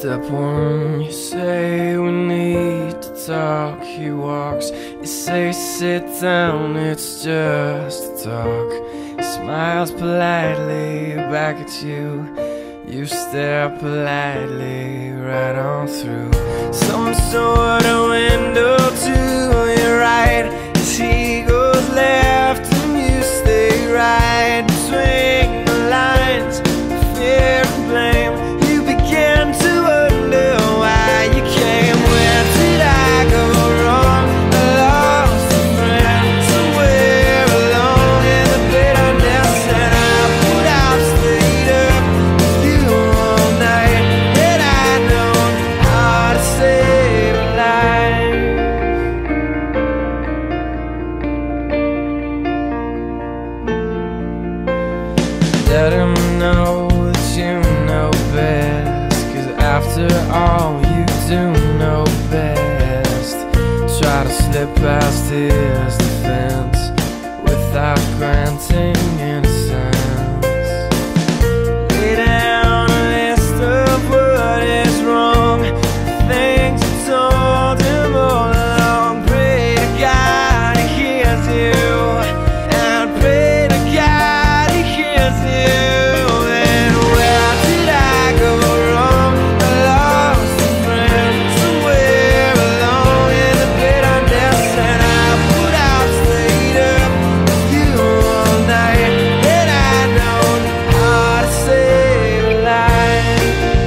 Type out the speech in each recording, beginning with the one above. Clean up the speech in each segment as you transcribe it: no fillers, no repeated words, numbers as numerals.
Step one, you say we need to talk. He walks, you say sit down, it's just a talk. He smiles politely back at you. You stare politely right on through some sort of window to your right. As he goes left and you stay right between the lines of fear and blame. You begin to wonder why you came. Where did I go wrong? I lost a friend somewhere alone in the bitterness, and I would have stayed up with you all night had I known how to save a life. Let him know that you know best, 'cause after all you do know best. Try to slip past his defense without granting innocence. Lay down a list of what is wrong, things you told him all along. Pray to God he hears you, and pray to God he hears you. And where did I go wrong? I lost a friend somewhere alone in the bitterness, and I would have stayed up with you all night had I known how to save a life.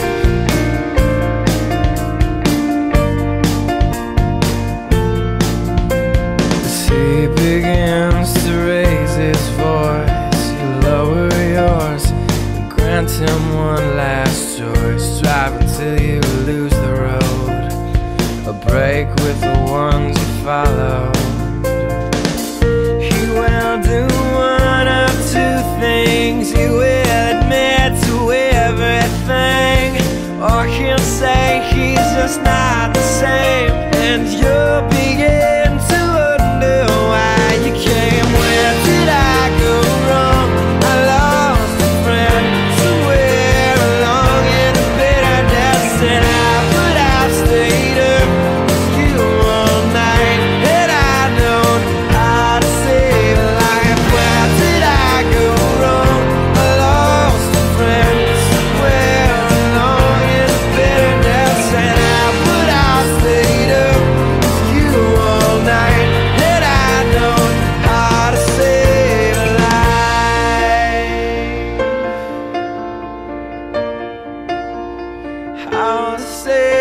As he begins to raise his voice, you lower yours and grant him one last choice. Drive until you lose the road, a break with the ones you follow. He will do one of two things. He will admit to everything, or he'll say he's just not the same, and you'll begin to wonder why you came. Where did I go wrong? I lost a friend somewhere along in the bitterness, and I would have stayed up with you all night had I known how to save a life. Where did I go wrong? I lost a friend somewhere along in the bitterness, and I would have stayed up with you all night had I known how to save a life. How to save